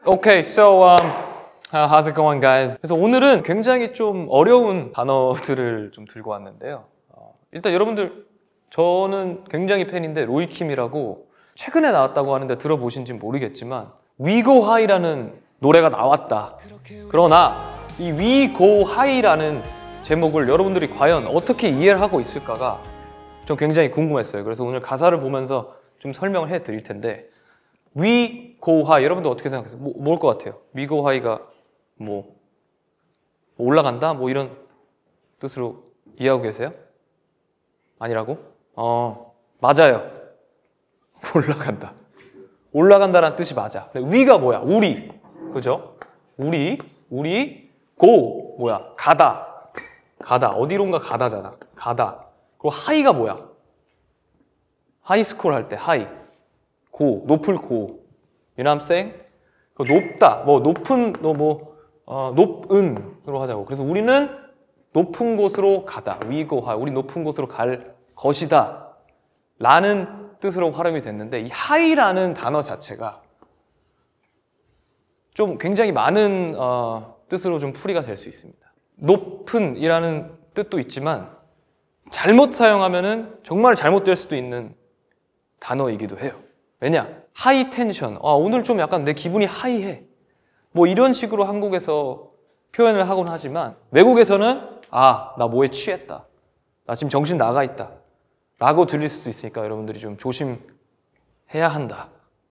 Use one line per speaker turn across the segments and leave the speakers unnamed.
Okay, so how's it going, guys? 그래서 오늘은 굉장히 좀 어려운 단어들을 좀 들고 왔는데요. 일단 여러분들 저는 굉장히 팬인데 로이킴이라고 최근에 나왔다고 하는데 들어보신지 모르겠지만 We Go High라는 노래가 나왔다. 그러나 이 We Go High라는 제목을 여러분들이 과연 어떻게 이해를 하고 있을까가 좀 굉장히 궁금했어요. 그래서 오늘 가사를 보면서 좀 설명을 해 드릴 텐데 We Go High 여러분들 어떻게 생각하세요? 뭘 것 같아요? We Go High가 뭐 올라간다? 뭐 이런 뜻으로 이해하고 계세요? 아니라고? 맞아요. 올라간다. 올라간다라는 뜻이 맞아. 근데 we가 뭐야? 우리. 그죠? 우리 go 뭐야? 가다. 어디론가 가다잖아. 가다. 그리고 high가 뭐야? 하이스쿨 할 때 high. 고, 높을 고. You know what I'm saying? 높다. 뭐 높은 높은으로 하자고. 그래서 우리는 높은 곳으로 가다. We go high. 우리 높은 곳으로 갈 것이다. 라는 뜻으로 활용이 됐는데 이 high라는 단어 자체가 좀 굉장히 많은 뜻으로 좀 풀이가 될 수 있습니다. 높은 이라는 뜻도 있지만 잘못 사용하면은 정말 잘못될 수도 있는 단어이기도 해요. 왜냐? 하이 텐션. 오늘 좀 약간 내 기분이 하이해. 뭐 이런 식으로 한국에서 표현을 하곤 하지만 외국에서는 나 뭐에 취했다. 나 지금 정신 나가 있다. 라고 들릴 수도 있으니까 여러분들이 좀 조심해야 한다.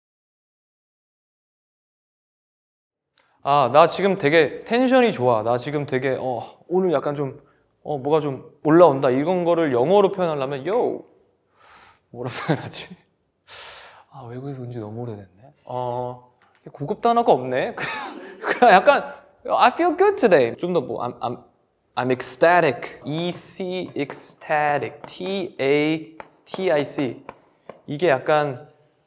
나 지금 되게 텐션이 좋아. 나 지금 되게 오늘 약간 좀 뭐가 좀 올라온다. 이런 거를 영어로 표현하려면 yo 뭐로 표현하지? 외국에서 온 지 너무 오래됐네. 고급 단어가 없네. 그냥 약간 I feel good today. 좀 더 뭐 I'm ecstatic. ecstatic. T-A-T-I-C. 이게 약간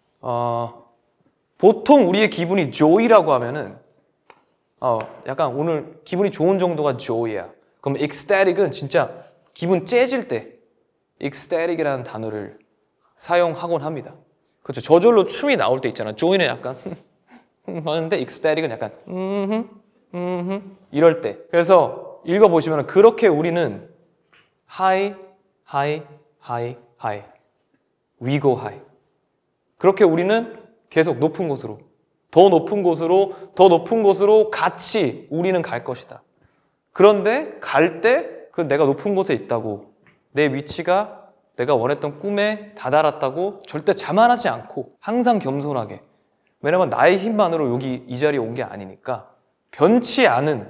보통 우리의 기분이 joy라고 하면은 약간 오늘 기분이 좋은 정도가 joy야. 그럼 ecstatic은 진짜 기분 째질 때 ecstatic이라는 단어를 사용하곤 합니다. 그렇죠. 저절로 춤이 나올 때 있잖아. joy는 약간 하는데 ecstatic은 약간 이럴 때. 그래서 읽어보시면 그렇게 우리는 high, high, high, high. We go high. 그렇게 우리는 계속 높은 곳으로, 더 높은 곳으로, 더 높은 곳으로 같이 우리는 갈 것이다. 그런데 갈 때 그 내가 높은 곳에 있다고, 내 위치가 내가 원했던 꿈에 다다랐다고 절대 자만하지 않고 항상 겸손하게. 왜냐면 나의 힘만으로 여기 이 자리에 온 게 아니니까 변치 않은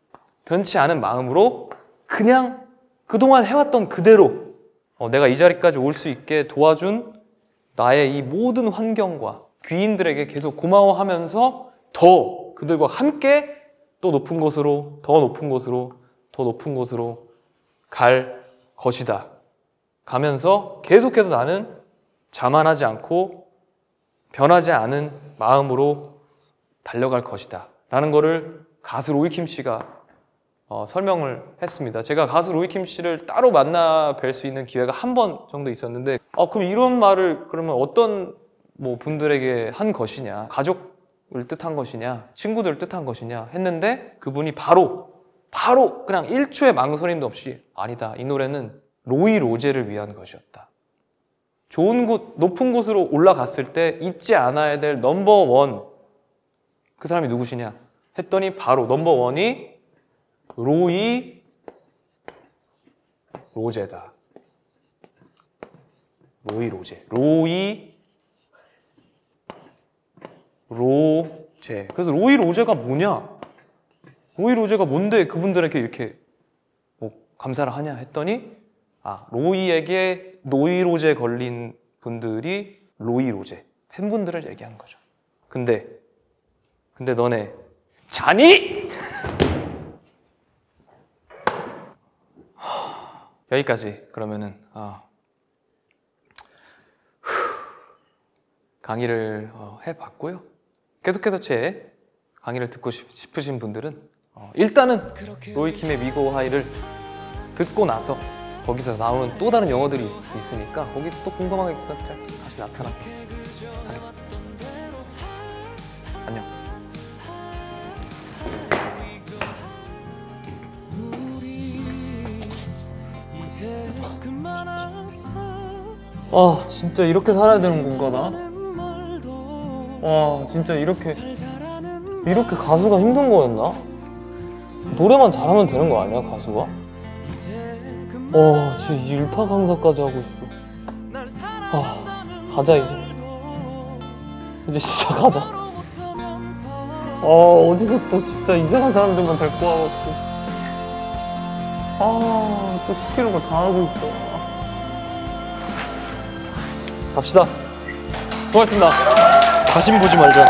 마음으로 그냥 그동안 해왔던 그대로 내가 이 자리까지 올 수 있게 도와준 나의 이 모든 환경과 귀인들에게 계속 고마워하면서 더 그들과 함께 또 높은 곳으로, 더 높은 곳으로, 더 높은 곳으로 갈 것이다. 가면서 계속해서 나는 자만하지 않고 변하지 않은 마음으로 달려갈 것이다. 라는 거를 가수 로이킴 씨가 설명을 했습니다. 제가 가수 로이킴 씨를 따로 만나 뵐 수 있는 기회가 한 번 정도 있었는데 그럼 이런 말을 그러면 어떤 분들에게 한 것이냐, 가족을 뜻한 것이냐, 친구들을 뜻한 것이냐 했는데 그분이 바로 그냥 1초의 망설임도 없이 아니다. 이 노래는 로이 로제를 위한 것이었다. 좋은 곳, 높은 곳으로 올라갔을 때 잊지 않아야 될 넘버원 그 사람이 누구시냐 했더니 바로 넘버원이 로이 로제다. 로이 로제. 로제. 그래서 로이 로제가 뭐냐? 로이 로제가 뭔데 그분들에게 이렇게 감사를 하냐 했더니 로이에게 노이 로제 걸린 분들이 로이 로제 팬분들을 얘기한 거죠. 근데 너네 자니? 여기까지 그러면은 강의를 해봤고요. 계속해서 제 강의를 듣고 싶으신 분들은 일단은 로이킴의 We Go High를 듣고 나서 거기서 나오는 또 다른 영어들이 있으니까 거기 또 궁금한 게 있으면 다시 나타나서 하겠습니다. 안녕. 아 진짜 이렇게 살아야 되는 건가 나? 와 진짜 이렇게 가수가 힘든 거였나? 노래만 잘하면 되는 거 아니야 가수가? 진짜 일타 강사까지 하고 있어. 가자 이제 진짜 가자. 어디서 또 진짜 이상한 사람들만 데리고 와갖고 또 시키는 거 다 하고 있어. 갑시다. 수고하셨습니다. 다신 보지 말자.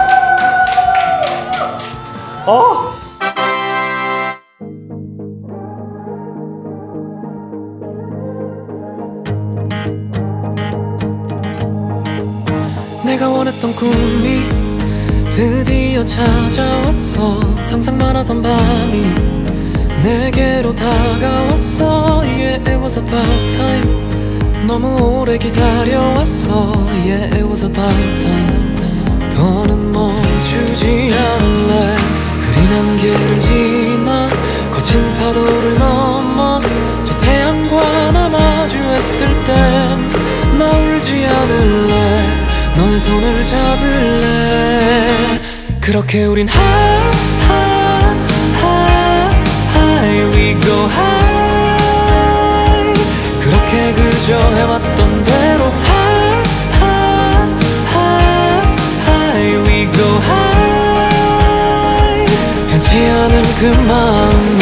내가 원했던 꿈이 드디어 찾아왔어. 상상만 하던 밤이 내게로 다가왔어. Yeah, it was about time. 너무 오래 기다려왔어. Yeah, it was about time. 더는 멈추지 않을래. 흐린 안개를 지나 거친 파도를 넘어 저 태양과 나 마주했을 땐 나 울지 않을래. 너의 손을 잡을래. 그렇게 우린 high we go high. 그렇게 그저 해왔던 대로 high we go high. 변치 않을 그 마음